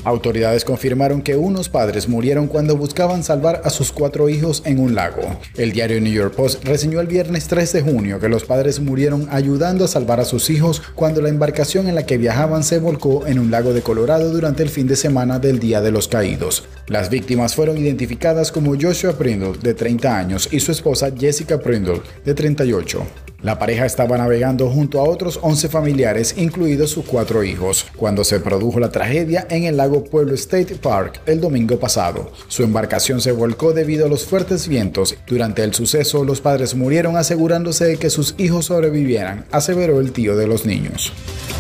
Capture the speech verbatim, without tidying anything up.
Autoridades confirmaron que unos padres murieron cuando buscaban salvar a sus cuatro hijos en un lago. El diario New York Post reseñó el viernes tres de junio que los padres murieron ayudando a salvar a sus hijos cuando la embarcación en la que viajaban se volcó en un lago de Colorado durante el fin de semana del Día de los Caídos. Las víctimas fueron identificadas como Joshua Prindle, de treinta años, y su esposa Jessica Prindle, de treinta y ocho. La pareja estaba navegando junto a otros once familiares, incluidos sus cuatro hijos, cuando se produjo la tragedia en el lago Pueblo State Park el domingo pasado. Su embarcación se volcó debido a los fuertes vientos. Durante el suceso, los padres murieron asegurándose de que sus hijos sobrevivieran, aseveró el tío de los niños.